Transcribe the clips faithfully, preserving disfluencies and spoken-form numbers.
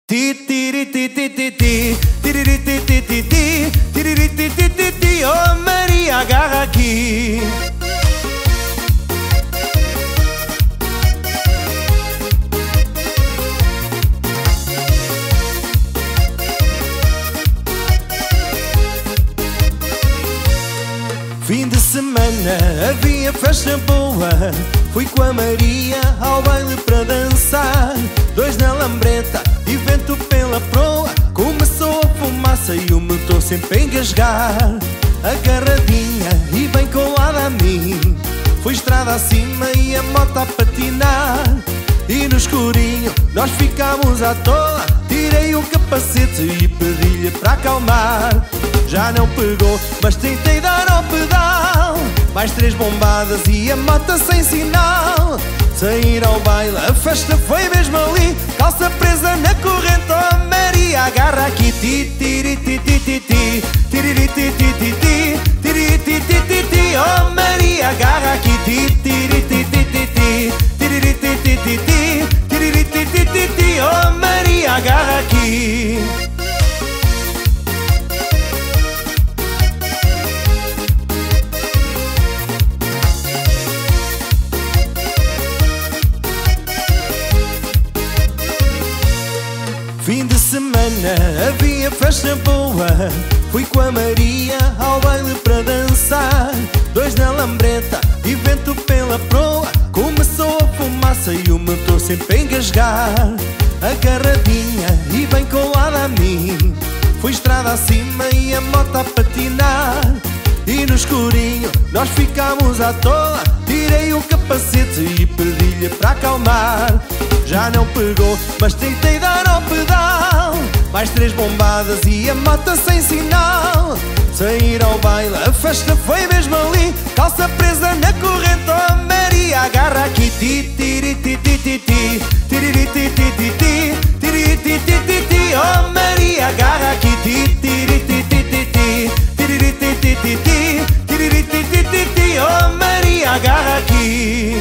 Ti tiri ti ti ti ti tiri ti ti ti ti tiri ti ti ti ti. Oh Maria, agarra aqui. Fim de semana havia festa boa. Fui com a Maria ao baile para dançar. Dois na lambreta e vento pela proa. Começou a fumaça e o motor sempre a engasgar. Agarradinha e bem colada a mim. Fui estrada acima e a moto a patinar. E no escurinho nós ficámos à toa. Tirei o capacete e pedi-lhe para acalmar. Já não pegou, mas tentei dar ao pedal. Mais três bombadas e a moto sem sinal. Sair ao baile, a festa foi mesmo ali. Calça presa na corrente, oh Maria, agarra aqui. Ti tiri ti ti ti ti tiri ti ti ti ti tiri ti ti ti ti. Oh Maria, agarra aqui. Ti tiri ti ti ti ti tiri ti ti ti ti tiri ti ti ti ti. Oh Maria, agarra aqui. Fim de semana havia festa boa. Fui com a Maria ao baile para dançar. Dois na lambreta e vento pela proa. Começou a fumaça e o motor sempre a engasgar. Agarradinha e bem colada a mim. Fui estrada acima e a moto a patinar. E no escurinho nós ficámos à toa. Tirei o capacete e pedi-lhe para acalmar. Já não pegou, mas tentei dar ao pedal. Mais três bombadas e a moto sem sinal. Sair ao baile, a festa foi mesmo ali. Calça presa na corrente, oh Maria, agarra aqui. Ti tiri ti ti ti ti tiri ti ti ti ti tiri ti ti ti ti. Oh Maria, agarra aqui. Ti tiri ti ti ti ti tiri ti ti ti ti tiri ti ti ti ti. Oh Maria, agarra aqui.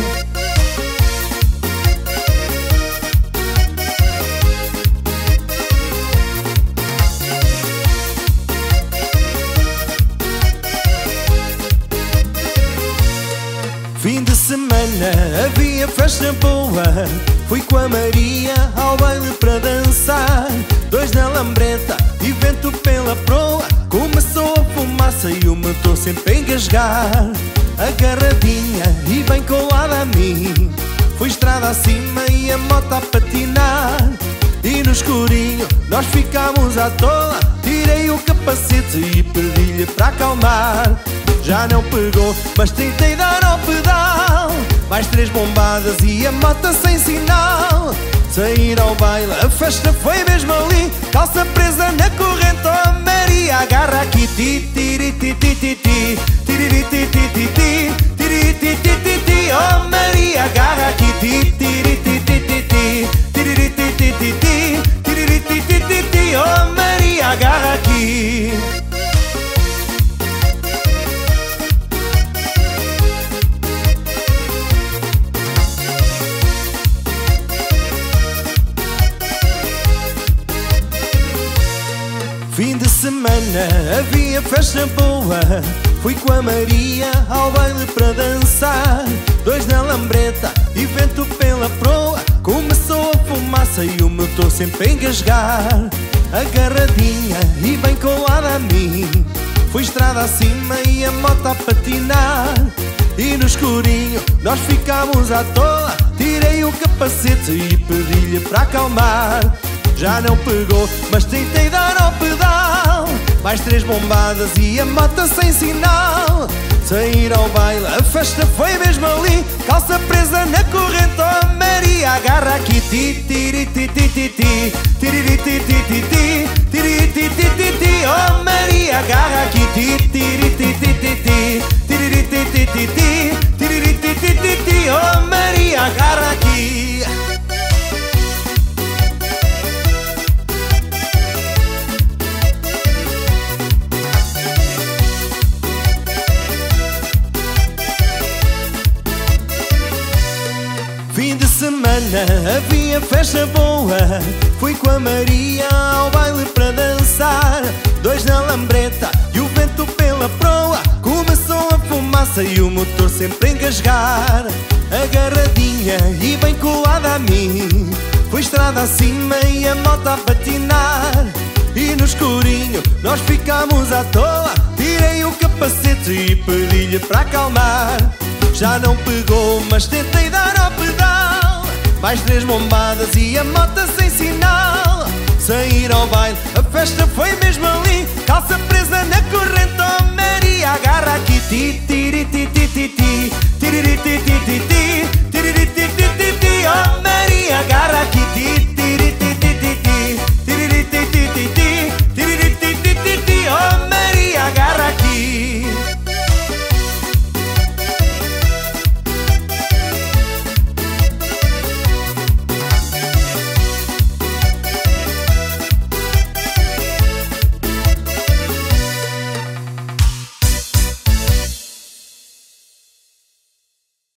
Fim de semana havia festa boa. Fui com a Maria ao baile para dançar. Dois na lambreta e vento pela proa. Começou a fumaça e o motor sempre a engasgar. Agarradinha e bem colada a mim. Fui estrada acima e a moto a patinar. E no escurinho nós ficámos à toa. Tirei o capacete e pedi-lhe para acalmar. Já não pegou, mas tentei dar ao pedal. Mais três bombadas e a moto sem sinal. Sair ao baile, a festa foi mesmo ali. Calça presa na corrente, oh Maria, agarra aqui. Ti tiri ti ti ti ti tiri ti ti ti ti tiri ti ti ti ti. Oh Maria, agarra aqui. Ti tiri ti ti ti ti tiri ti ti ti ti tiri ti ti ti ti. Oh Maria, agarra aqui. Fim de semana havia festa boa. Fui com a Maria ao baile para dançar. Dois na lambreta e vento pela proa. Começou a fumaça e o motor sempre a engasgar. Agarradinha e bem colada a mim. Fui estrada acima e a moto a patinar. E no escurinho nós ficámos à toa. Tirei o capacete e pedi-lhe para acalmar. Já não pegou, mas tentei dar ao pedal. Mais três bombadas e a moto sem sinal. Sair ao baile, a festa foi mesmo ali. Calça presa na corrente, oh Maria, agarra aqui. Ti tiri ti ti ti ti tiri ti ti ti ti tiri ti ti ti ti. Oh Maria, agarra aqui. Ti tiri ti ti ti ti tiri ti ti ti ti tiri ti ti ti ti. Oh Maria, agarra aqui. Fim de semana garradinha, havia festa boa. Fui com a Maria ao baile para dançar. Dois na lambreta e o vento pela proa. Começou a fumaça e o motor sempre a engasgar. Agarradinha e bem colada a mim, foi estrada acima e a moto a patinar. E no escurinho nós ficámos à toa. Tirei o capacete e pedi-lhe para acalmar. Já não pegou, mas tentei dar ao pedal. Mais três bombadas e a moto sem sinal. Sair ao baile, a festa foi mesmo ali. Calça presa na corrente, oh Maria, agarra aqui. Ti, tiri, ti, ti, ti, ti, tiri, ti, ti, ti, ti.